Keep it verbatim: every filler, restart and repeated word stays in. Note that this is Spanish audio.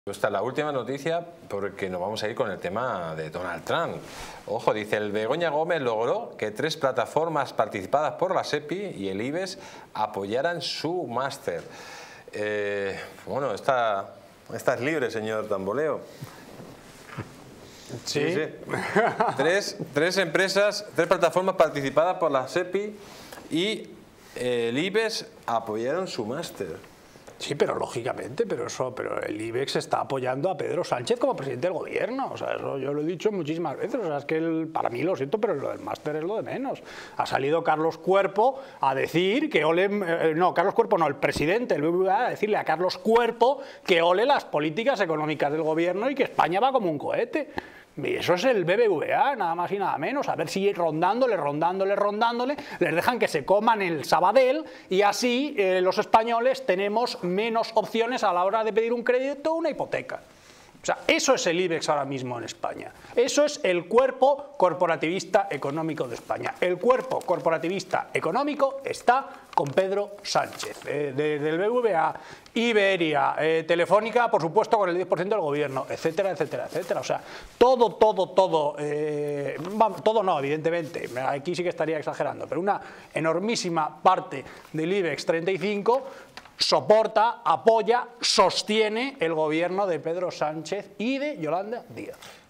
Esta es la última noticia porque nos vamos a ir con el tema de Donald Trump. Ojo, dice, el Begoña Gómez logró que tres plataformas participadas por la SEPI y el IBEX apoyaran su máster. Eh, bueno, está, está libre, señor Tamboleo. Sí. sí, sí. tres, tres empresas, tres plataformas participadas por la SEPI y el IBEX apoyaron su máster. Sí, pero lógicamente, pero eso, pero el IBEX está apoyando a Pedro Sánchez como presidente del gobierno. O sea, eso yo lo he dicho muchísimas veces. O sea, es que el, para mí, lo siento, pero lo del máster es lo de menos. Ha salido Carlos Cuerpo a decir que ole, eh, no, Carlos Cuerpo no, el presidente del B B V A a decirle a Carlos Cuerpo que ole las políticas económicas del gobierno y que España va como un cohete. Y eso es el B B V A, nada más y nada menos. A ver si rondándole, rondándole, rondándole, les dejan que se coman el Sabadell y así eh, los españoles tenemos menos opciones a la hora de pedir un crédito o una hipoteca. O sea, eso es el IBEX ahora mismo en España. Eso es el cuerpo corporativista económico de España. El cuerpo corporativista económico está con Pedro Sánchez, eh, de, del B B V A, Iberia, eh, Telefónica, por supuesto, con el diez por ciento del gobierno, etcétera, etcétera, etcétera. O sea, todo, todo, todo, eh, todo no, evidentemente, aquí sí que estaría exagerando, pero una enormísima parte del IBEX treinta y cinco soporta, apoya, sostiene el gobierno de Pedro Sánchez y de Yolanda Díaz.